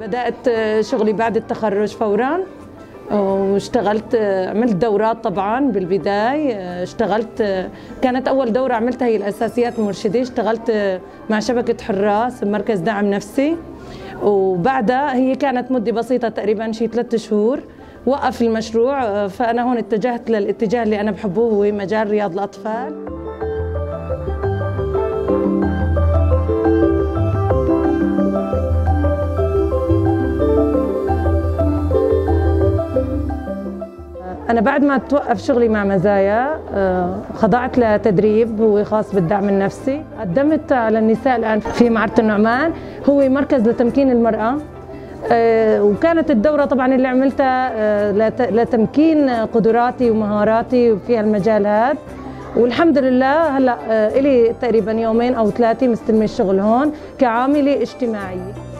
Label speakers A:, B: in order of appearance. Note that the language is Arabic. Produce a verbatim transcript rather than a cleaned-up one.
A: بدأت شغلي بعد التخرج فوراً، واشتغلت عملت دورات طبعاً بالبداية. اشتغلت كانت أول دورة عملتها هي الأساسيات المرشدة، اشتغلت مع شبكة حراس مركز دعم نفسي، وبعدها هي كانت مدة بسيطة تقريباً شي ثلاثة شهور وقف المشروع، فأنا هون اتجهت للاتجاه اللي أنا بحبه هو مجال رياض الأطفال. أنا بعد ما توقف شغلي مع مزايا خضعت لتدريب هو خاص بالدعم النفسي. قدمت على النساء الآن في معرة النعمان، هو مركز لتمكين المرأة، وكانت الدورة طبعا اللي عملتها لتمكين قدراتي ومهاراتي في المجال هذا، والحمد لله هلا إلي تقريبا يومين أو ثلاثة مستلمة الشغل هون كعاملة اجتماعية.